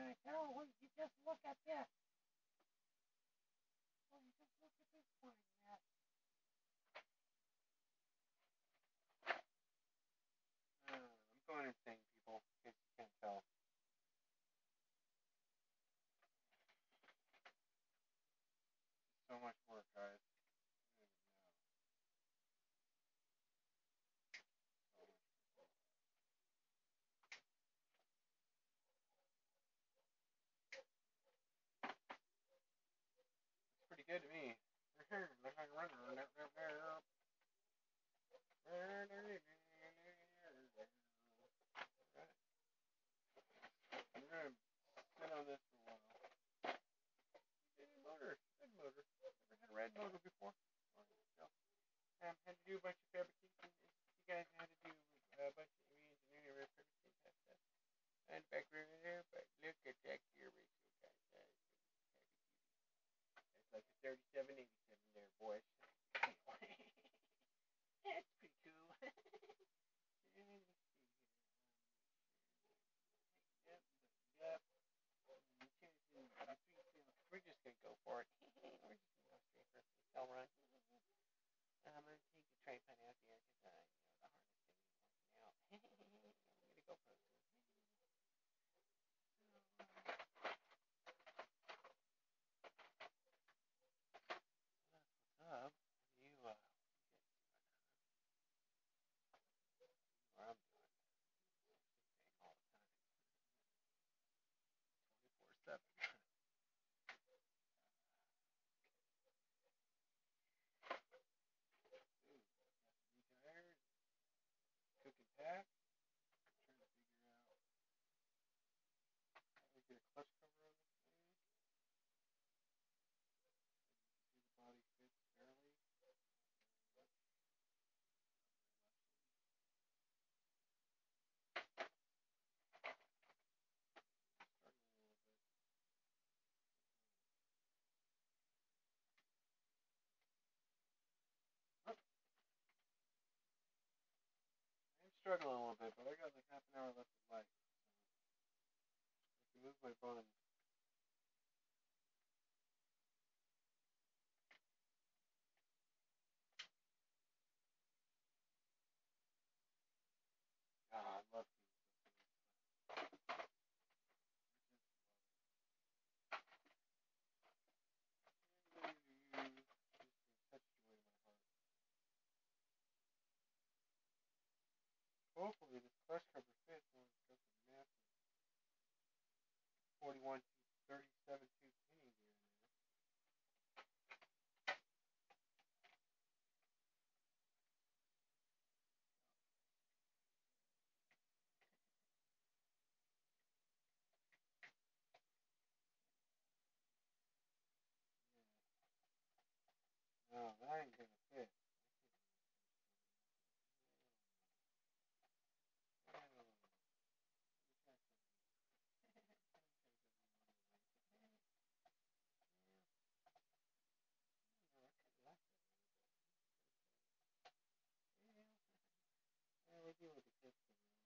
Carol, will you just look at this? Will you just look at this fine mess? I'm going insane, people. In case you can't tell. So much work, guys. I don't even know. So much. It's pretty good to me. Looks like a runner. Alright. I'm gonna sit on this for a while. Motor. Red motor. Never had a red motor before. So, had to do a bunch of fabrication. You guys had to do a bunch of engineering fabrication tests. And back there, but look at that gear ratio, guys. That is heavy duty. That's like a 3787 there, boys. That's pretty cool. And let's see here. Yep, yep. We're just gonna go for it. We're just gonna go straight for a cell run. I'm gonna take the tripod out there because the harness thing ain't working out. I'm gonna go pro soon. What's up? You what I'm doing. Same thing all the time. 24/7. Ooh, got some new tires. Cooking pack. Trying to figure out how to get a clutch cover on this thing. As you can see, the body fits barely. Not very much. Struggling a little bit. Oh, I'm struggling a little bit, but I got like half an hour left of life, so I can move my bun. Ah, I love seeing stuff. I just love it. Just brings such joy to my heart. Hopefully this clutch cover fits when it's got the massive 41 to 37 tooth pinion gear in there. Yeah. No, that ain't gonna fit. Hell no. Let me try something. Let me try something another way. No, I kind of like that a little bit. Yeah, we're dealing with the kids thing now.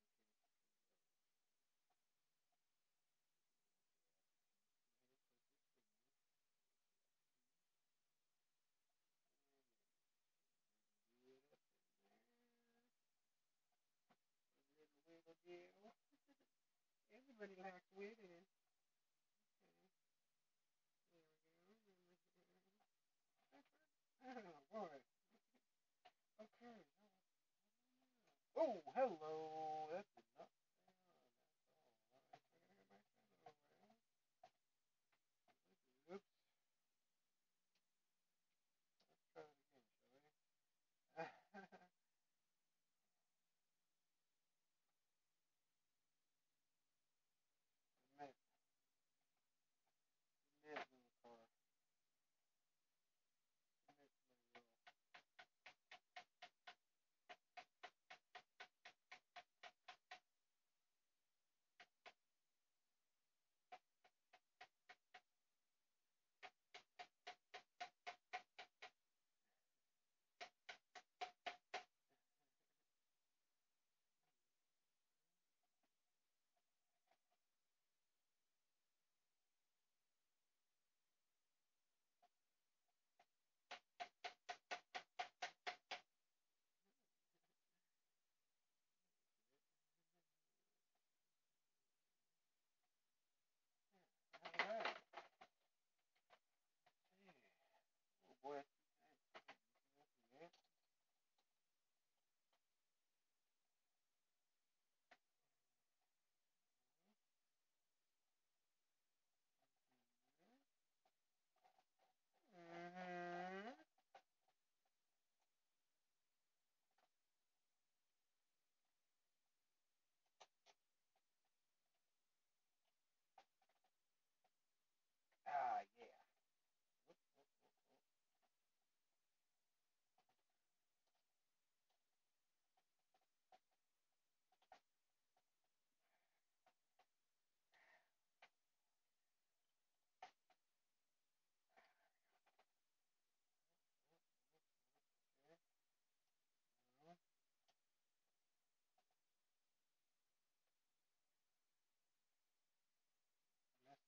Wiggle deal. Everybody likes wiggling. Okay. There we go. Oh boy. Okay. Oh, hello. That did not stay on. That's all. Alright, so I gotta get back to that over. Oops. Let's try it again, shall we? Submit. Submit, little car. Submit to my will.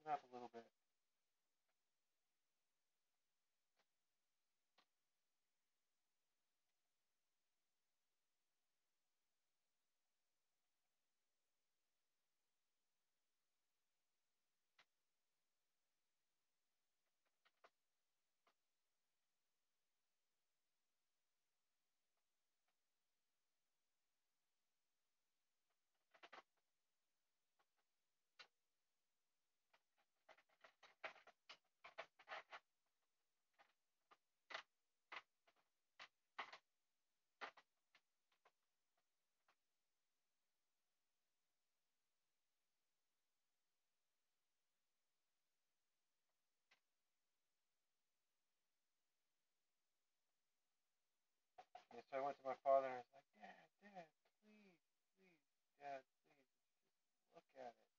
up a little bit. And so I went to my father and I was like, Dad, please, please, Dad, please, just look at it.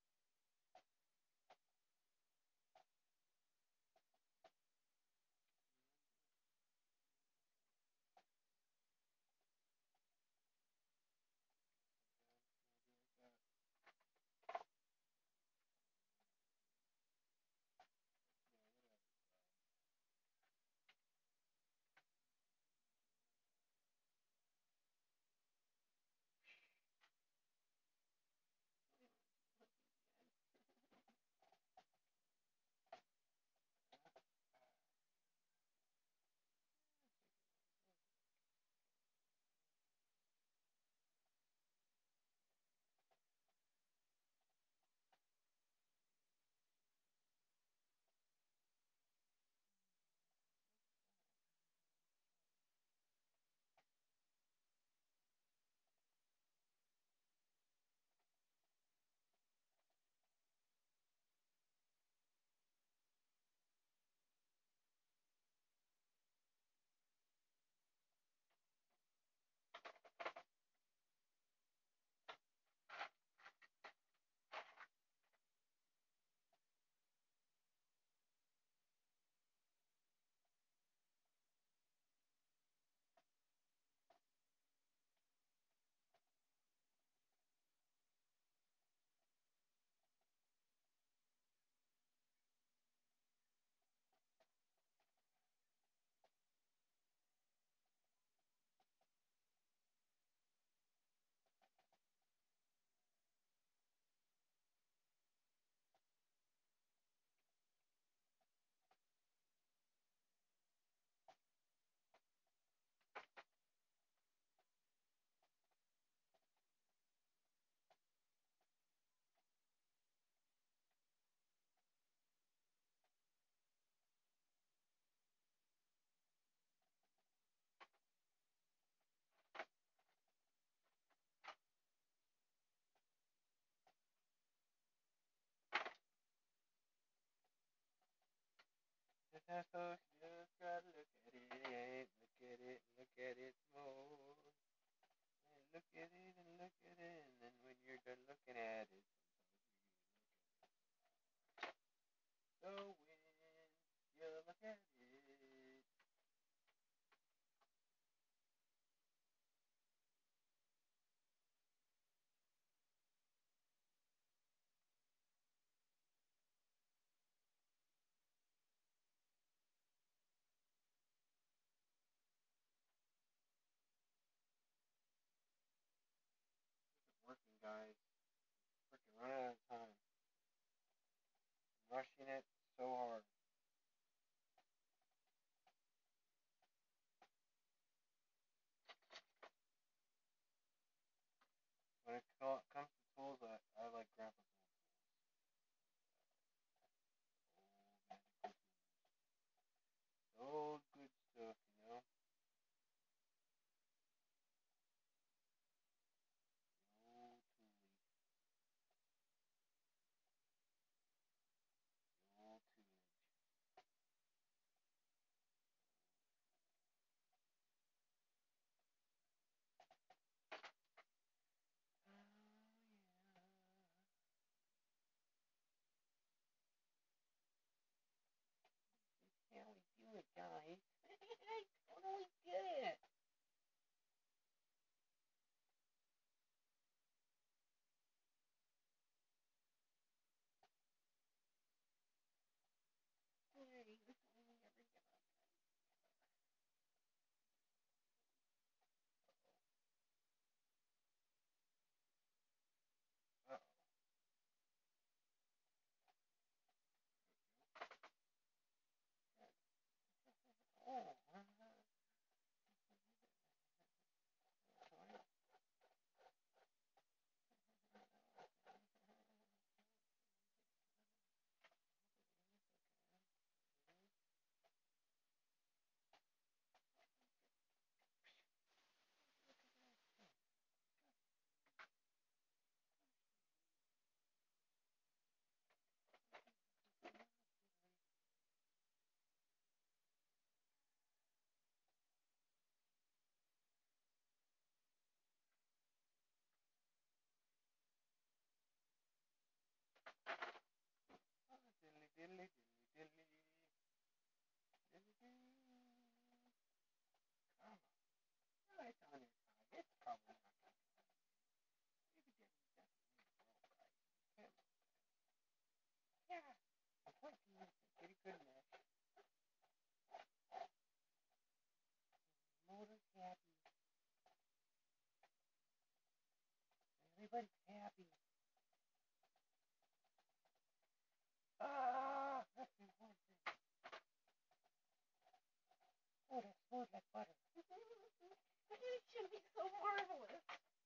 Just gotta look at it, look at it more. And look at it and look at it, and then when you're done looking at it, so when you look at it, working guys, freaking running out of time, rushing it so hard. When it comes to tools, I like Grandpa's old tools, old magical tools, the old good stuff, the old toolie, the old toolage. Oh yeah. How we do it, guys. I totally get it. everybody's happy. Ah, that's the important thing. Oh, that's smooth like butter. It should be so marvelous.